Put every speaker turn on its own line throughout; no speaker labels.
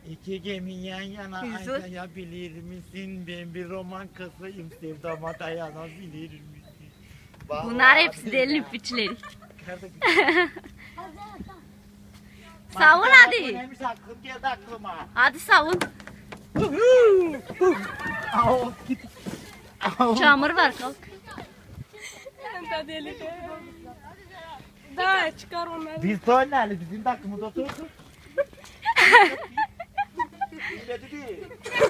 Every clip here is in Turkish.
İki gemi yan yana
Yüzü.
ayrılabilir misin? Ben bir roman kızıyım, sevdama dayanabilir misin?
Bunlar hepsi delinin piçleri.
Nerede
Savun hadi.
Neymiş aklım geldi aklıma.
Hadi savun.
Au git. Au.
Çamur var kalk.
Da deli. Daha çıkar onları.
Biz de oynayalım, bizim de aklımız otursun. Öyle dedi.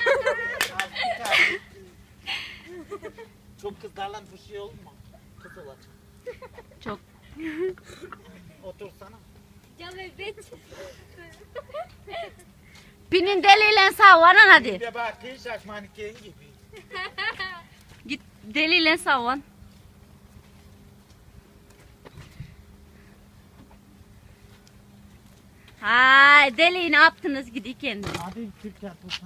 Çok kızlarla bir şey olma. Kız olacak.
Çok.
Otursana.
Binin deliyle savun hadi.
Bir de bakın şaşmaniken gibi.
Git deliyle savun. Hay deliği ne yaptınız gidi kendine.
Hadi Türk yapılsana.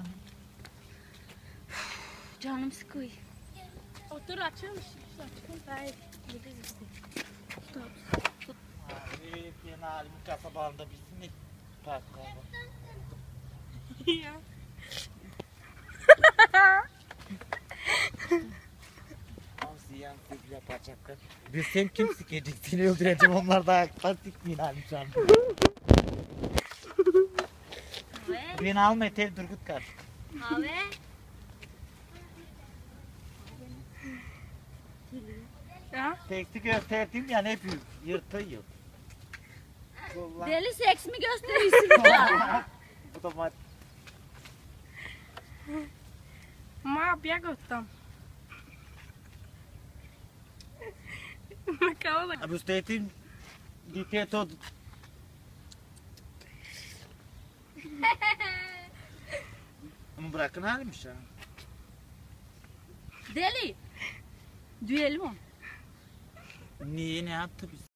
Canım sıkıyor.
Otur açılmış. Açılmış. Hayır.
Abi fena halim kasabalarında bilsin ne parklarda.
Ya.
Ziyan sık yapacaklar. Biz sen kim sikecek? Seni öldüreceğim, onlar da ayakta sikmeyin halim şu an. Beni alma yeter Durgut kar.
Abi.
Ya.
Seksi gösterdim ya ne büyük. Yırtıyor. Vallahi.
Deli seks mi gösteriyorsun ya?
Bu da var.
Ma biegł tam. Makaola.
Abu stetim dite to. Ama bırakın halmiş ha.
Deli. Düelim o.
Niye ne yaptı biz?